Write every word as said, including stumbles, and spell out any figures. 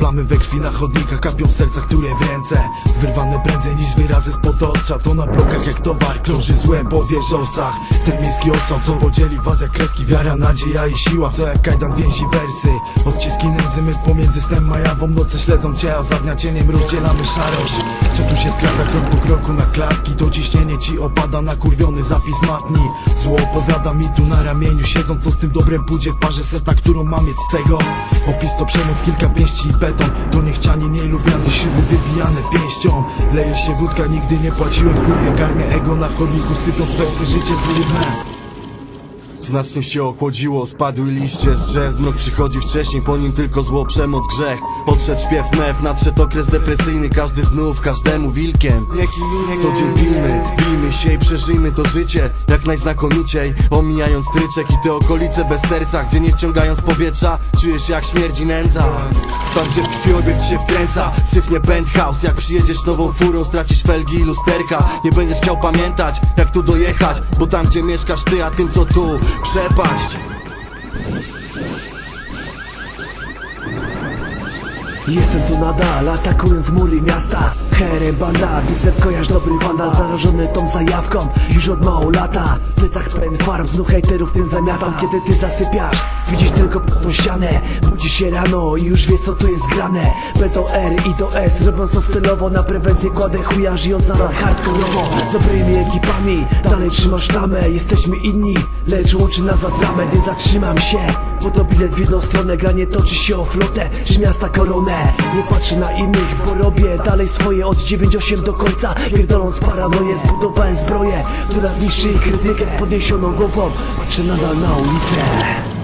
Mamy we krwi na chodnikach, kapią w sercach, które w ręce wyrwane prędzej niż wyrazy spod ostrza. To na blokach jak towar krąży złem po wieżowcach. Ten miejski ostrzał, co podzieli was jak kreski. Wiara, nadzieja i siła, co jak kajdan więzi wersy. Odciski nędzy, my pomiędzy snem a jawą. Noce śledzą cię, a za dnia cieniem rozdzielamy szarość. Co tu się skrada krok po kroku na klatki. To ciśnienie ci opada na kurwiony zapis matni. Zło opowiada mi tu na ramieniu siedząc, co z tym dobrem pójdzie w parze setna, którą mam mieć z tego. Opis to przemoc, kilka pięści i beton. To niechcianie, nielubiane śruby wybijane pięścią. Leje się wódka, nigdy nie płaciłem kurwie. Karmię ego na chodniku, sypiąc wersy, życie złudne. Znacznie się ochłodziło, spadły liście z drzew. Zmrok przychodzi wcześniej, po nim tylko zło, przemoc, grzech. Odszedł śpiew mew, nadszedł okres depresyjny. Każdy znów, każdemu wilkiem. Co dzień pilmy, bijmy się i przeżyjmy to życie jak najznakomiciej, omijając tryczek i te okolice bez serca, gdzie nie wciągając powietrza czujesz jak śmierdzi nędza. Tam gdzie w krwi obiekt się wkręca, syfnie penthouse. Jak przyjedziesz nową furą, stracisz felgi i lusterka. Nie będziesz chciał pamiętać jak tu dojechać, bo tam gdzie mieszkasz ty, a tym co tu przepaść. Jestem tu nadal, atakując mury miasta. Herem banda, Wizet kojarz dobry wandal. Zarażony tą zajawką, już od mało lata. W plecach pełen farm, znów hejterów tym zamiatam. Kiedy ty zasypiasz, widzisz tylko pustą ścianę. Budzisz się rano i już wiesz co tu jest grane. B to R i to S, robiąc to stylowo. Na prewencję kładę chuja, żyjąc nadal hardkorowo. Z dobrymi ekipami, dalej trzymasz tamę. Jesteśmy inni, lecz łączy nas za dramę. Nie zatrzymam się, bo to bilet w jedną stronę. Granie toczy się o flotę, czy miasta koronę. Nie patrzę na innych, bo robię dalej swoje od dziewięć osiem do końca. Pierdoląc paranoję, zbudowałem zbroję, która zniszczy ich krytykę z podniesioną głową. Patrzę nadal na ulicę.